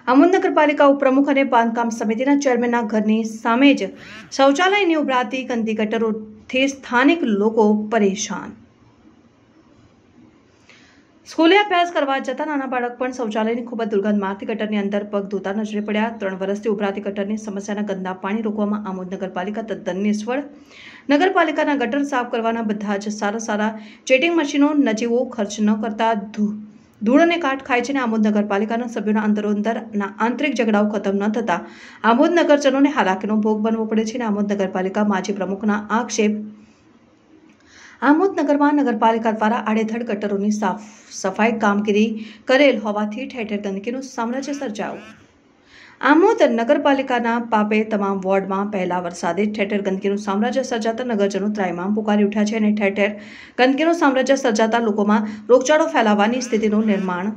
આમોદ નગરપાલિકા ઉપપ્રમુખ અને બાંધકામ સમિતિના ચેરમેનના ઘરની સામે જ શૌચાલયની ઉભરાતી ગંદી ગટરોથી સ્થાનિક લોકો પરેશાન। સ્કૂલે અભ્યાસ કરવા જતા નાના બાળક પણ શૌચાલયની ખૂબ જ દુર્ગંધ મારતી ગટરની અંદર પગ ધોતા નજરે પડ્યા। 3 વર્ષથી ઉભરાતી ગટરની સમસ્યાના ગંદા પાણી રોકવામાં આમોદ નગરપાલિકા તદ્દન નિષ્ફળ। નગરપાલિકાના ગટર સાફ કરવાના બધા જ સારા ચેટિંગ મશીનો નજીવો ખર્ચ ન કરતા ધૂળ અને કાટ ખાય છે। આમોદ નગરપાલિકાના સભ્યોના અંદરોઅંદરના આંતરિક ઝઘડાઓ ખતમ ન થતા આમોદ નગરજનોને હાલાકીનો ભોગ બનવો પડે છે। આમોદ નગરપાલિકા માજી પ્રમુખના આક્ષેપ। આમોદ નગરમાં નગરપાલિકા દ્વારા આડેધડ ગટરોની સફાઈ કામગીરી કરેલ હોવાથી ઠેર ઠેર ગંદકીનું સામ્રાજ્ય સર્જાયું। આમોદ નગરપાલિકાના પાપે તમામ વોર્ડમાં પહેલા વરસાદે ઠેર ઠેર ગંદકીનું સામ્રાજ્ય સર્જાતા નગરજનો ત્રાહિમામ પુકારી ઉઠ્યા છે અને ઠેર ઠેર ગંદકીનું સામ્રાજ્ય સર્જાતા લોકોમાં રોગચાળો ફેલાવાની સ્થિતિનું નિર્માણ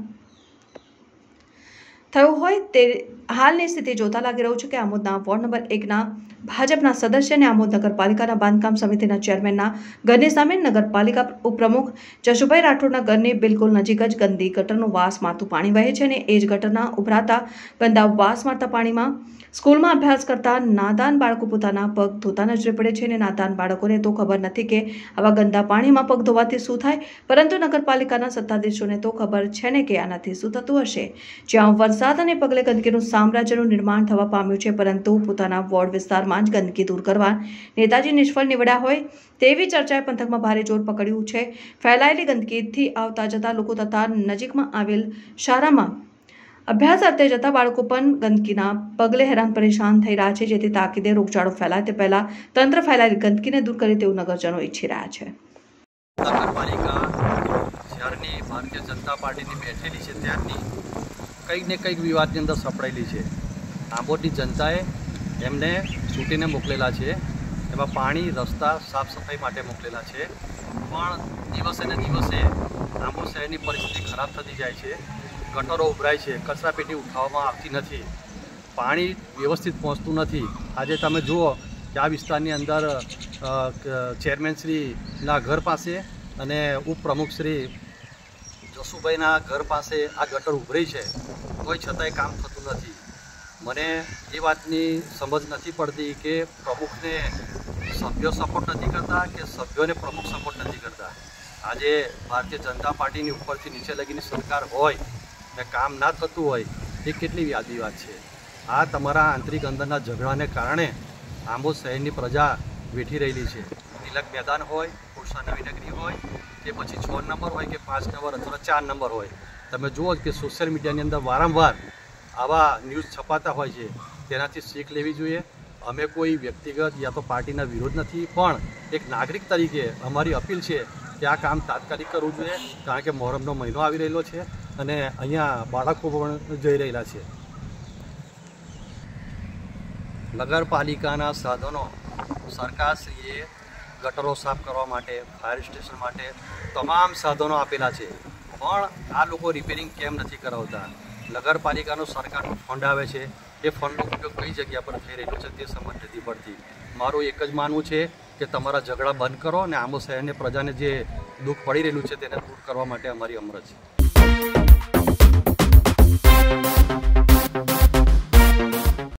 થયું હોય તે હાલની સ્થિતિ જોતા લાગી રહ્યું છે કે આમોદના વોર્ડ નંબર 1ના ભાજપના સદસ્ય અને આમોદ નગરપાલિકાના બાંધકામ સમિતિના ચેરમેનના ઘરની સામે નગરપાલિકા ઉપપ્રમુખ જશુભાઈ રાઠોડના ઘરની બિલકુલ નજીક જ ગંદી ગટરનું વાસ મારતું પાણી વહે છે અને એ જ ગટરના ઉભરાતા ગંદા વાસ મારતા પાણીમાં સ્કૂલમાં અભ્યાસ કરતા નાદાન બાળકો પોતાના પગ ધોતા નજરે પડે છે અને નાદાન બાળકોને તો ખબર નથી કે આવા ગંદા પાણીમાં પગ ધોવાથી શું થાય, પરંતુ નગરપાલિકાના સત્તાધીશોને તો ખબર છે ને કે આનાથી શું થતું હશે। જ્યાં વરસાદને પગલે ગંદકીનું સામ્રાજ્યનું નિર્માણ થવા પામ્યું છે, પરંતુ પોતાના વોર્ડ વિસ્તારમાં જ ગંદકી દૂર કરવા નેતાજી નિષ્ફળ નીવડ્યા હોય તેવી ચર્ચાએ પંથકમાં ભારે જોર પકડ્યું છે। ફેલાયેલી ગંદકીથી આવતા જતા લોકો તથા નજીકમાં આવેલ શાળામાં અભ્યાસ અર્થે જતા બાળકો પણ ગંદકીના પગલે હેરાન પરેશાન થઈ રહ્યા છે, જેથી તાકીદે રોગચાળો ફેલાય તે પહેલા તંત્ર ફેલાયેલી ગંદકીને દૂર કરે તેવું નગરજનો ઈચ્છી રહ્યા છે। નગરપાલિકા જ્યારની ભારતીય જનતા પાર્ટીની બેઠેલી છે ત્યારની કંઈક ને કંઈક વિવાદની અંદર સપડાયેલી છે। આંબોદની જનતાએ એમને ચૂંટીને મોકલેલા છે, એમાં પાણી રસ્તા સાફ સફાઈ માટે મોકલેલા છે, પણ દિવસે ને દિવસે આંબોદ શહેરની પરિસ્થિતિ ખરાબ થતી જાય છે। ગટરો ઉભરાય છે, કચરાપેટી ઉઠાવવામાં આવતી નથી, પાણી વ્યવસ્થિત પહોંચતું નથી। આજે તમે જુઓ કે આ વિસ્તારની અંદર ચેરમેનશ્રીના ઘર પાસે અને ઉપપ્રમુખશ્રી જશુભાઈના ઘર પાસે આ ગટર ઉભરી છે, કોઈ છતાંય કામ થતું નથી। મને એ વાતની સમજ નથી પડતી કે પ્રમુખને સભ્યો સપોર્ટ નથી કરતા કે સભ્યોને પ્રમુખ સપોર્ટ નથી કરતા। આજે ભારતીય જનતા પાર્ટીની ઉપરથી નીચે લગીની સરકાર હોય ને કામ ના થતું હોય એ કેટલી વ્યાજબી વાત છે। આ તમારા આંતરિક અંદરના ઝઘડાને કારણે આંબોદ શહેરની પ્રજા વેઠી રહેલી છે। તિલક મેદાન હોય, પુરસા નવીનગરી હોય કે પછી 6 નંબર હોય કે 5 નંબર અથવા 4 નંબર હોય, તમે જુઓ કે સોશિયલ મીડિયાની અંદર વારંવાર આવા ન્યૂઝ છપાતા હોય છે, તેનાથી શીખ લેવી જોઈએ। અમે કોઈ વ્યક્તિગત યા તો પાર્ટીના વિરોધ નથી, પણ એક નાગરિક તરીકે અમારી અપીલ છે કે આ કામ તાત્કાલિક કરવું જોઈએ, કારણ કે મોહરમનો મહિનો આવી રહેલો છે અને અહીંયા બાળકો પણ જઈ રહેલા છે। નગરપાલિકાના સાધનો સરકારશ્રીએ ગટરો સાફ કરવા માટે, ફાયર સ્ટેશન માટે તમામ સાધનો આપેલા છે, પણ આ લોકો રિપેરિંગ કેમ નથી કરાવતા? નગરપાલિકાનો સરકારનો ફંડ આવે છે, એ ફંડનો ઉપયોગ કઈ જગ્યા પર થઈ રહેલો છે તે સમજ નથી પડતી। મારું એક જ માનવું છે કે તમારા ઝઘડા બંધ કરો અને આંબોદ શહેરની પ્રજાને જે દુઃખ પડી રહેલું છે તેને દૂર કરવા માટે અમારી અમરજ છે।